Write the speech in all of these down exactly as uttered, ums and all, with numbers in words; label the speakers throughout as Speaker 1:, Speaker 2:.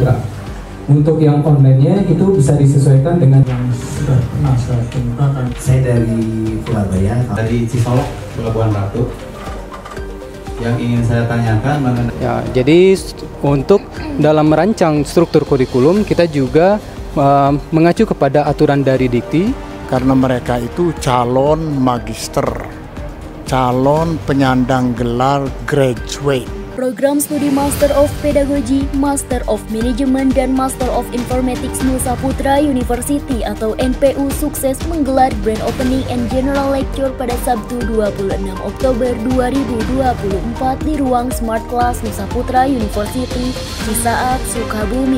Speaker 1: Putra. Untuk yang online-nya itu bisa disesuaikan dengan yang sudah pernah saya kemukakan.
Speaker 2: Saya dari Surabaya,
Speaker 3: dari Cisolok, Pelabuhan Ratu. Yang ingin saya tanyakan mengenai
Speaker 4: ya, jadi untuk dalam merancang struktur kurikulum kita juga uh, mengacu kepada aturan dari Dikti
Speaker 5: karena mereka itu calon magister, calon penyandang gelar graduate.
Speaker 6: Program studi Master of Pedagogy, Master of Management, dan Master of Informatics Nusa Putra University atau N P U sukses menggelar Grand Opening and General Lecture pada Sabtu dua puluh enam Oktober dua ribu dua puluh empat di ruang Smart Class Nusa Putra University, Cisaat, Sukabumi.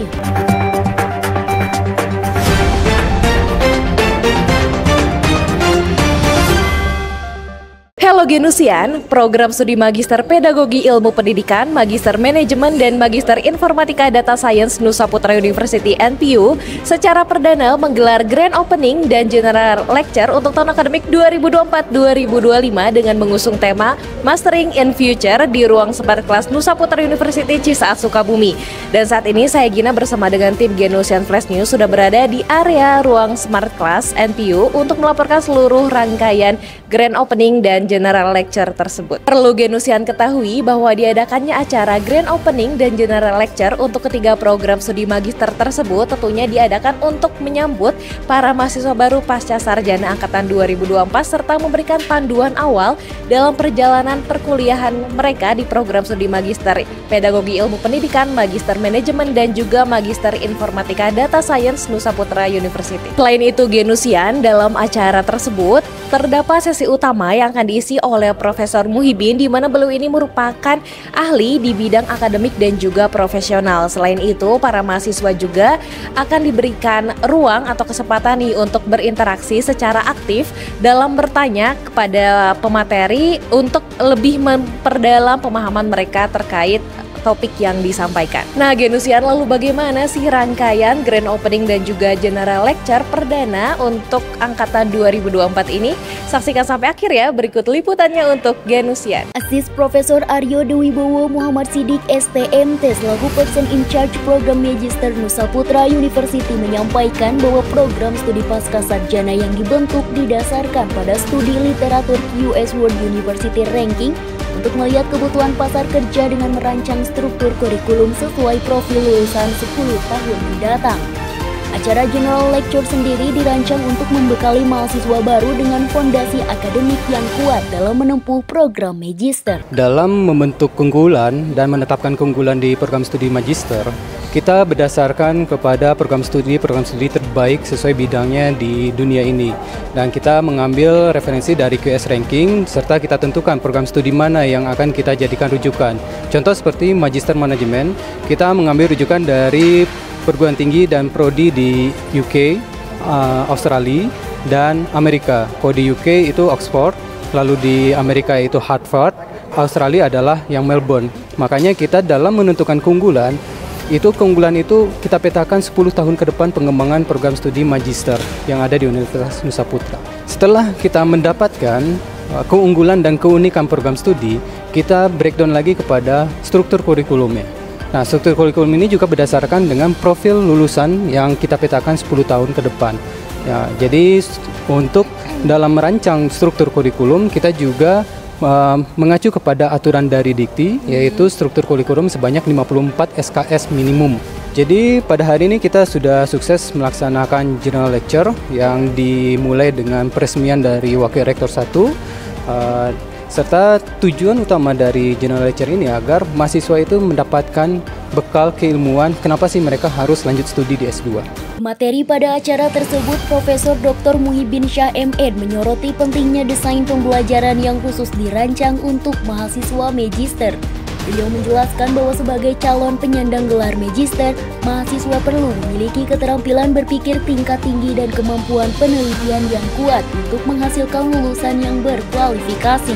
Speaker 7: Halo Genusian, program studi Magister Pedagogi Ilmu Pendidikan, Magister Manajemen, dan Magister Informatika Data Science Nusa Putra University N P U secara perdana menggelar Grand Opening dan General Lecture untuk tahun akademik dua ribu dua puluh empat dua ribu dua puluh lima dengan mengusung tema Mastering in Future di ruang Smart Class Nusa Putra University Cisaat, Sukabumi. Dan saat ini saya Gina bersama dengan tim Genusian Flash News sudah berada di area ruang Smart Class N P U untuk melaporkan seluruh rangkaian Grand Opening dan General Lecture tersebut. Perlu Genusian ketahui bahwa diadakannya acara Grand Opening dan General Lecture untuk ketiga program studi magister tersebut tentunya diadakan untuk menyambut para mahasiswa baru pasca sarjana angkatan dua ribu dua puluh empat serta memberikan panduan awal dalam perjalanan perkuliahan mereka di program studi Magister Pedagogi Ilmu Pendidikan, Magister Manajemen, dan juga Magister Informatika Data Science Nusa Putra University. Selain itu Genusian, dalam acara tersebut terdapat sesi utama yang akan diisi oleh Profesor Muhibin di mana beliau ini merupakan ahli di bidang akademik dan juga profesional. Selain itu, para mahasiswa juga akan diberikan ruang atau kesempatan nih untuk berinteraksi secara aktif dalam bertanya kepada pemateri untuk lebih memperdalam pemahaman mereka terkait topik yang disampaikan. Nah, Genusian, lalu bagaimana sih rangkaian Grand Opening dan juga General Lecture perdana untuk angkatan dua ribu dua puluh empat ini? Saksikan sampai akhir ya, berikut liputannya untuk Genusian.
Speaker 6: Asis Profesor Aryo Dewibowo Muhammad Sidik S T M T selaku Person in Charge Program Magister Nusa Putra University menyampaikan bahwa program studi pasca sarjana yang dibentuk didasarkan pada studi literatur Q S World University Ranking untuk melihat kebutuhan pasar kerja dengan merancang struktur kurikulum sesuai profil lulusan sepuluh tahun mendatang. Acara General Lecture sendiri dirancang untuk membekali mahasiswa baru dengan fondasi akademik yang kuat dalam menempuh program Magister.
Speaker 4: Dalam membentuk keunggulan dan menetapkan keunggulan di program studi Magister, kita berdasarkan kepada program studi-program studi terbaik sesuai bidangnya di dunia ini. Dan kita mengambil referensi dari Q S Ranking, serta kita tentukan program studi mana yang akan kita jadikan rujukan. Contoh seperti Magister Manajemen, kita mengambil rujukan dari perguruan tinggi dan prodi di U K, uh, Australia, dan Amerika. Kalau di U K itu Oxford, lalu di Amerika itu Harvard, Australia adalah yang Melbourne. Makanya kita dalam menentukan keunggulan, itu keunggulan itu kita petakan sepuluh tahun ke depan pengembangan program studi Magister yang ada di Universitas Nusa Putra. Setelah kita mendapatkan uh, keunggulan dan keunikan program studi, kita breakdown lagi kepada struktur kurikulumnya. Nah, struktur kurikulum ini juga berdasarkan dengan profil lulusan yang kita petakan sepuluh tahun ke depan. Ya, jadi untuk dalam merancang struktur kurikulum kita juga uh, mengacu kepada aturan dari Dikti, yaitu struktur kurikulum sebanyak lima puluh empat S K S minimum. Jadi pada hari ini kita sudah sukses melaksanakan General Lecture yang dimulai dengan peresmian dari Wakil Rektor satu. Uh, serta tujuan utama dari General Lecture ini agar mahasiswa itu mendapatkan bekal keilmuan kenapa sih mereka harus lanjut studi di S dua.
Speaker 6: Materi pada acara tersebut, Profesor Doktor Muhibin Syah M Ed menyoroti pentingnya desain pembelajaran yang khusus dirancang untuk mahasiswa Magister. Beliau menjelaskan bahwa sebagai calon penyandang gelar Magister, mahasiswa perlu memiliki keterampilan berpikir tingkat tinggi dan kemampuan penelitian yang kuat untuk menghasilkan lulusan yang berkualifikasi.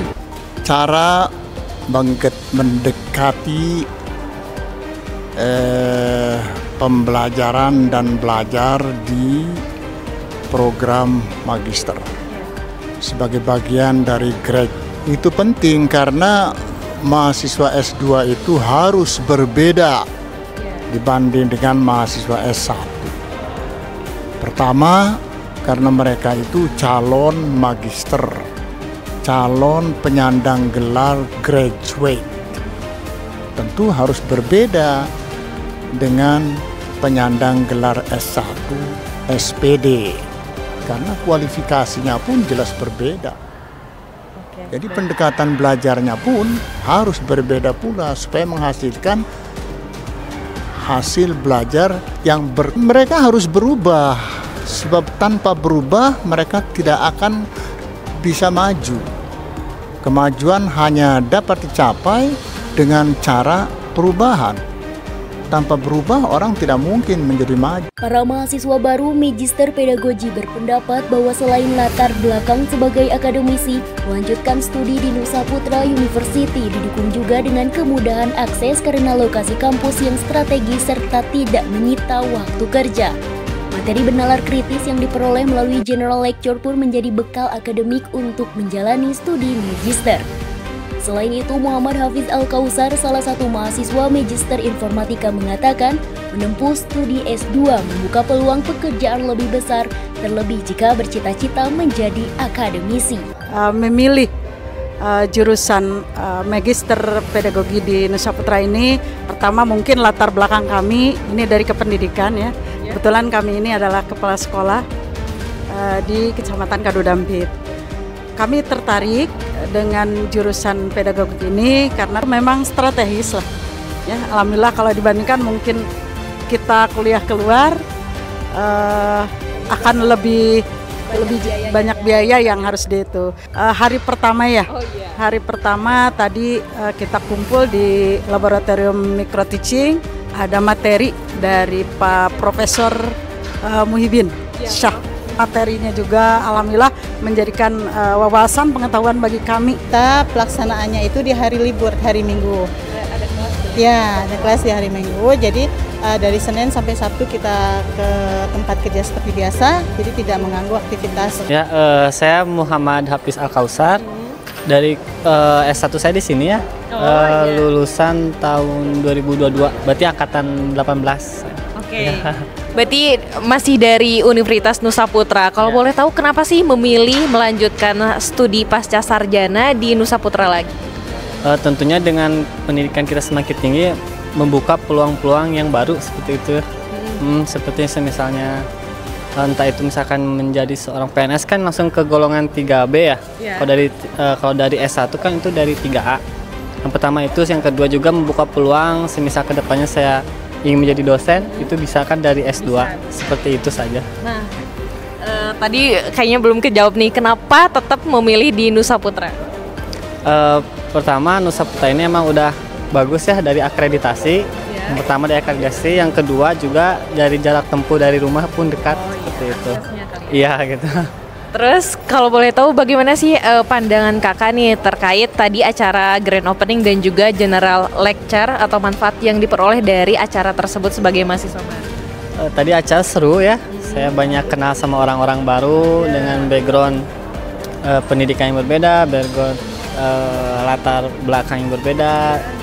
Speaker 5: Cara mendekati eh, pembelajaran dan belajar di program Magister sebagai bagian dari grade itu penting karena mahasiswa S dua itu harus berbeda dibanding dengan mahasiswa S satu. Pertama, karena mereka itu calon magister, calon penyandang gelar graduate. Tentu harus berbeda dengan penyandang gelar S satu, S P D, karena kualifikasinya pun jelas berbeda. Jadi pendekatan belajarnya pun harus berbeda pula supaya menghasilkan hasil belajar yang ber... mereka harus berubah, sebab tanpa berubah mereka tidak akan bisa maju. Kemajuan hanya dapat dicapai dengan cara perubahan. Tanpa berubah orang tidak mungkin menjadi maju.
Speaker 6: Para mahasiswa baru Magister Pedagogi berpendapat bahwa selain latar belakang sebagai akademisi, melanjutkan studi di Nusa Putra University didukung juga dengan kemudahan akses karena lokasi kampus yang strategis serta tidak menyita waktu kerja. Materi bernalar kritis yang diperoleh melalui general lecture pun menjadi bekal akademik untuk menjalani studi magister. Selain itu, Muhammad Hafiz Al-Kausar, salah satu mahasiswa Magister Informatika, mengatakan menempuh studi S dua membuka peluang pekerjaan lebih besar, terlebih jika bercita-cita menjadi akademisi.
Speaker 8: Uh, memilih uh, jurusan uh, Magister Pedagogi di Nusa Putra ini, pertama mungkin latar belakang kami ini dari kependidikan ya. Kebetulan kami ini adalah kepala sekolah uh, di Kecamatan Kadudampit. Kami tertarik dengan jurusan pedagogi ini karena memang strategis lah. Ya, alhamdulillah kalau dibandingkan mungkin kita kuliah keluar uh, akan lebih lebih banyak biaya yang harus di itu. Uh, hari pertama ya, hari pertama tadi uh, kita kumpul di laboratorium micro teaching, ada materi dari Pak Profesor uh, Muhibin Syah. Materinya juga alhamdulillah menjadikan uh, wawasan pengetahuan bagi kami.
Speaker 9: Kita pelaksanaannya itu di hari libur, hari Minggu. Ada kelas? Ya, ada kelas di hari Minggu. Jadi uh, dari Senin sampai Sabtu kita ke tempat kerja seperti biasa, jadi tidak mengganggu aktivitas.
Speaker 10: Ya, uh, saya Muhammad Hafiz Al-Kausar. Dari uh, S satu saya di sini ya. Oh, uh, iya. Lulusan tahun dua ribu dua puluh dua, berarti angkatan delapan belas.
Speaker 7: Oke. Okay. Berarti masih dari Universitas Nusa Putra. Kalau ya. Boleh tahu kenapa sih memilih melanjutkan studi pasca sarjana di Nusa Putra lagi?
Speaker 10: Uh, tentunya dengan pendidikan kita semakin tinggi membuka peluang-peluang yang baru seperti itu. Hmm. Hmm, seperti misalnya entah itu misalkan menjadi seorang P N S kan langsung ke golongan tiga B ya. Yeah. Kalau dari uh, kalau dari S satu kan itu dari tiga A. Yang pertama itu, yang kedua juga membuka peluang semisal kedepannya saya ingin menjadi dosen, hmm. itu bisa kan dari S dua. Bisa. Seperti itu saja.
Speaker 7: Nah, uh, tadi kayaknya belum kejawab nih, kenapa tetap memilih di Nusa Putra?
Speaker 10: Uh, pertama, Nusa Putra ini emang udah bagus ya dari akreditasi. Yeah. Yang pertama dari akreditasi, yang kedua juga dari jarak tempuh dari rumah pun dekat. Oh, seperti iya. itu. Iya gitu.
Speaker 7: Terus kalau boleh tahu bagaimana sih uh, pandangan kakak nih terkait tadi acara grand opening dan juga general lecture atau manfaat yang diperoleh dari acara tersebut sebagai mahasiswa baru?
Speaker 10: Uh, tadi acara seru ya, hmm. saya banyak kenal sama orang-orang baru yeah. dengan background uh, pendidikan yang berbeda, background uh, latar belakang yang berbeda.